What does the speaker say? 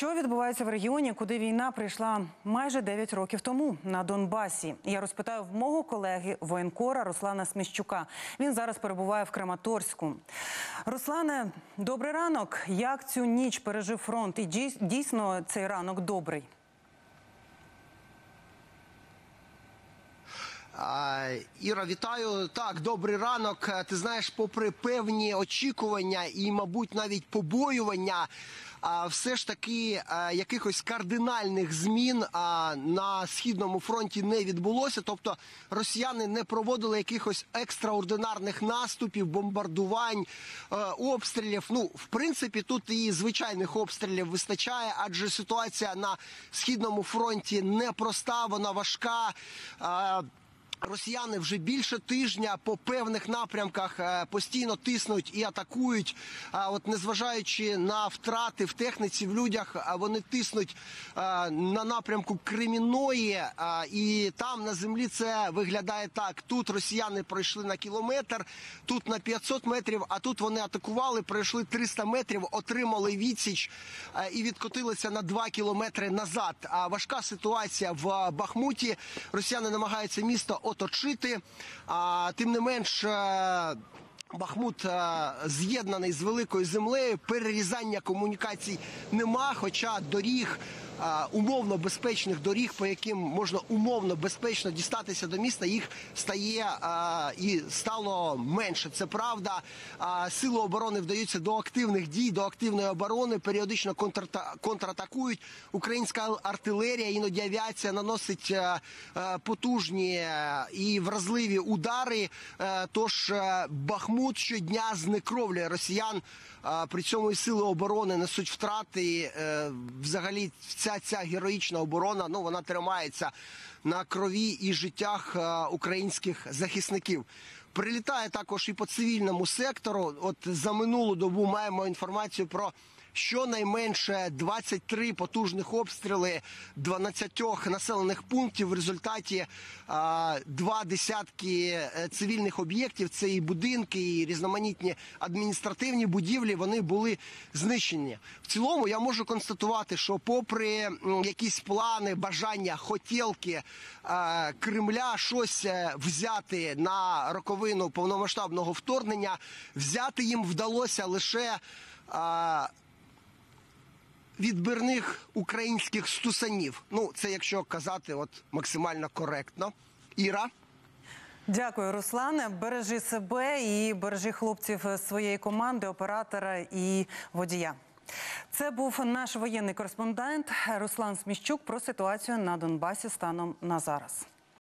Що відбувається в регіоні, куди війна прийшла майже 9 років тому, на Донбасі? Я розпитаю в мого колеги, воєнкора Руслана Сміщука. Він зараз перебуває в Краматорську. Руслане, добрий ранок. Як цю ніч пережив фронт? І дійсно цей ранок добрий? Іра, вітаю. Так, добрий ранок. Ти знаєш, попри певні очікування і, мабуть, навіть побоювання, все ж таки якихось кардинальних змін на Східному фронті не відбулося. Тобто росіяни не проводили якихось екстраординарних наступів, бомбардувань, обстрілів. Ну, в принципі, тут і звичайних обстрілів вистачає, адже ситуація на Східному фронті непроста, вона важка. Росіяни вже більше тижня по певних напрямках постійно тиснуть і атакують. От незважаючи на втрати в техніці, в людях, вони тиснуть на напрямку Кремінної. І там на землі це виглядає так. Тут росіяни пройшли на кілометр, тут на 500 метрів, а тут вони атакували, пройшли 300 метрів, отримали відсіч і відкотилися на 2 кілометри назад. Важка ситуація в Бахмуті. Росіяни намагаються місто оточити, тим не менш Бахмут з'єднаний з великою землею, перерізання комунікацій нема, хоча доріг, умовно безпечних доріг, по яким можна умовно безпечно дістатися до міста, їх стає і стало менше. Це правда. Сили оборони вдаються до активних дій, до активної оборони, періодично контратакують. Українська артилерія, іноді авіація наносить потужні і вразливі удари. Тож Бахмут щодня знекровлює росіян. При цьому і сили оборони несуть втрати. Взагалі ця героїчна оборона, вона тримається на крові і життях українських захисників. Прилітає також і по цивільному сектору. От за минулу добу маємо інформацію про щонайменше 23 потужних обстріли 12 населених пунктів. В результаті 2 десятки цивільних об'єктів, це і будинки, і різноманітні адміністративні будівлі, вони були знищені. В цілому я можу констатувати, що попри якісь плани, бажання, хотєлки Кремля щось взяти на роковину повномасштабного вторгнення, взяти їм вдалося лише відбірних українських стусанів. Це якщо казати максимально коректно. Іра? Дякую, Руслане. Бережи себе і бережи хлопців своєї команди, оператора і водія. Це був наш воєнний кореспондент Руслан Сміщук про ситуацію на Донбасі станом на зараз.